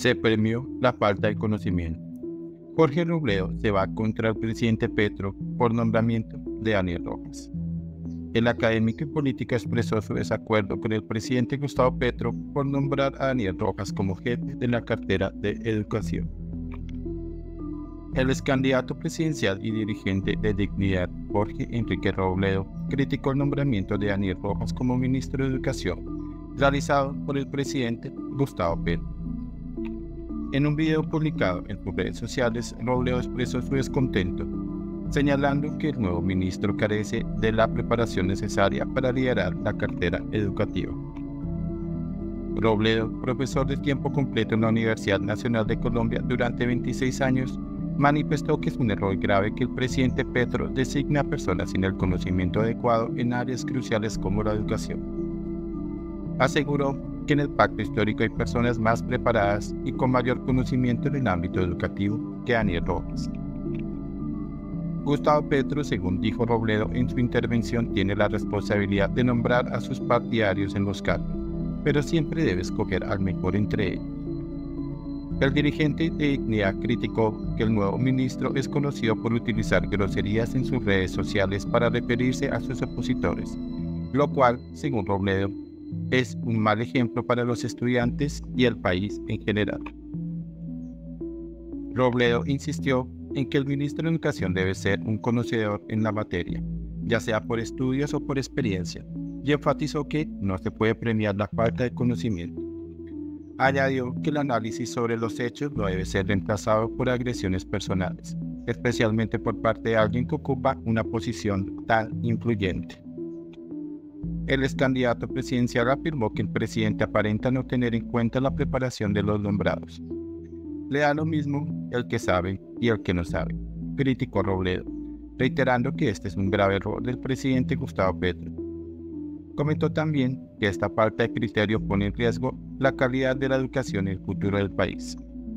Se premió la falta de conocimiento. Jorge Robledo se va contra el presidente Petro por nombramiento de Daniel Rojas. El académico y político expresó su desacuerdo con el presidente Gustavo Petro por nombrar a Daniel Rojas como jefe de la cartera de Educación. El ex candidato presidencial y dirigente de Dignidad, Jorge Enrique Robledo, criticó el nombramiento de Daniel Rojas como ministro de Educación, realizado por el presidente Gustavo Petro. En un video publicado en sus redes sociales, Robledo expresó su descontento, señalando que el nuevo ministro carece de la preparación necesaria para liderar la cartera educativa. Robledo, profesor de tiempo completo en la Universidad Nacional de Colombia durante 26 años, manifestó que es un error grave que el presidente Petro designe a personas sin el conocimiento adecuado en áreas cruciales como la educación. Aseguró que en el pacto histórico hay personas más preparadas y con mayor conocimiento en el ámbito educativo que Daniel Rojas. Gustavo Petro, según dijo Robledo en su intervención, tiene la responsabilidad de nombrar a sus partidarios en los cargos, pero siempre debe escoger al mejor entre ellos. El dirigente de Dignidad criticó que el nuevo ministro es conocido por utilizar groserías en sus redes sociales para referirse a sus opositores, lo cual, según Robledo, es un mal ejemplo para los estudiantes y el país en general. Robledo insistió en que el ministro de Educación debe ser un conocedor en la materia, ya sea por estudios o por experiencia, y enfatizó que no se puede premiar la falta de conocimiento. Añadió que el análisis sobre los hechos no debe ser reemplazado por agresiones personales, especialmente por parte de alguien que ocupa una posición tan influyente. El ex candidato presidencial afirmó que el presidente aparenta no tener en cuenta la preparación de los nombrados. Le da lo mismo el que sabe y el que no sabe, criticó Robledo, reiterando que este es un grave error del presidente Gustavo Petro. Comentó también que esta falta de criterio pone en riesgo la calidad de la educación y el futuro del país.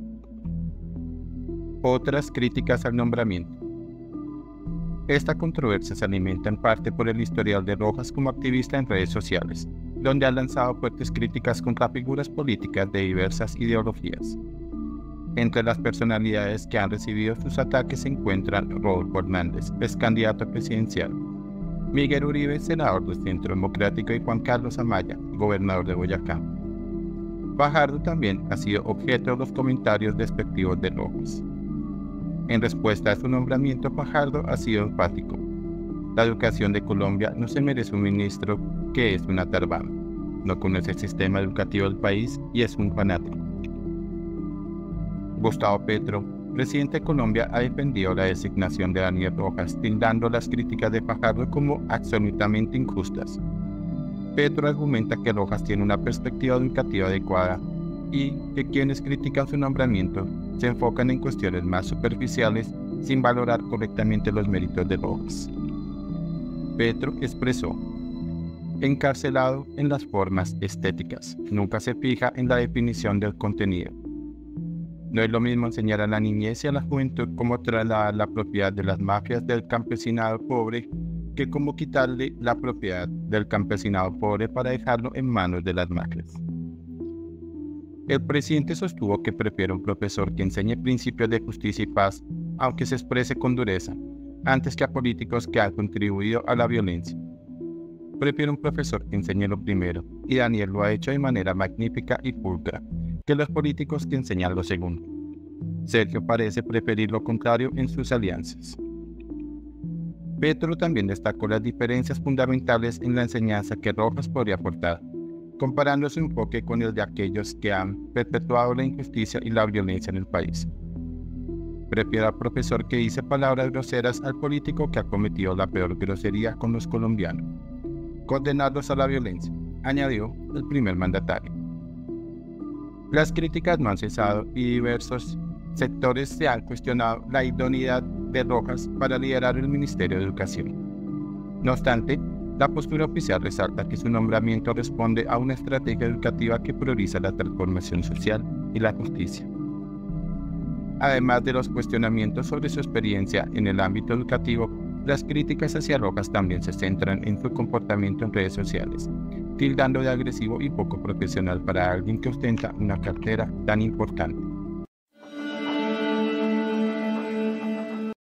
Otras críticas al nombramiento. Esta controversia se alimenta en parte por el historial de Rojas como activista en redes sociales, donde ha lanzado fuertes críticas contra figuras políticas de diversas ideologías. Entre las personalidades que han recibido sus ataques se encuentran Rodolfo Hernández, ex candidato presidencial, Miguel Uribe, senador del Centro Democrático, y Juan Carlos Amaya, gobernador de Boyacá. Fajardo también ha sido objeto de los comentarios despectivos de Rojas. En respuesta a su nombramiento, Fajardo ha sido enfático. La educación de Colombia no se merece un ministro que es una tarbana, no conoce el sistema educativo del país y es un fanático. Gustavo Petro, presidente de Colombia, ha defendido la designación de Daniel Rojas, tildando las críticas de Fajardo como absolutamente injustas. Petro argumenta que Rojas tiene una perspectiva educativa adecuada y que quienes critican su nombramiento se enfocan en cuestiones más superficiales sin valorar correctamente los méritos de Rojas. Petro expresó: encarcelado en las formas estéticas, nunca se fija en la definición del contenido. No es lo mismo enseñar a la niñez y a la juventud cómo trasladar la propiedad de las mafias del campesinado pobre que cómo quitarle la propiedad del campesinado pobre para dejarlo en manos de las mafias. El presidente sostuvo que prefiere un profesor que enseñe principios de justicia y paz, aunque se exprese con dureza, antes que a políticos que han contribuido a la violencia. Prefiero un profesor que enseñe lo primero, y Daniel lo ha hecho de manera magnífica y pulcra, que los políticos que enseñan lo segundo. Sergio parece preferir lo contrario en sus alianzas. Petro también destacó las diferencias fundamentales en la enseñanza que Rojas podría aportar, comparando su enfoque con el de aquellos que han perpetuado la injusticia y la violencia en el país. Prefiero al profesor que dice palabras groseras al político que ha cometido la peor grosería con los colombianos. Condenarlos a la violencia, añadió el primer mandatario. Las críticas no han cesado y diversos sectores se han cuestionado la idoneidad de Rojas para liderar el Ministerio de Educación. No obstante, la postura oficial resalta que su nombramiento responde a una estrategia educativa que prioriza la transformación social y la justicia. Además de los cuestionamientos sobre su experiencia en el ámbito educativo, las críticas hacia Rojas también se centran en su comportamiento en redes sociales, tildando de agresivo y poco profesional para alguien que ostenta una cartera tan importante.